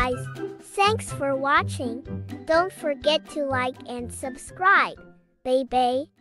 guys. Thanks for watching. Don't forget to like and subscribe. Bye bye.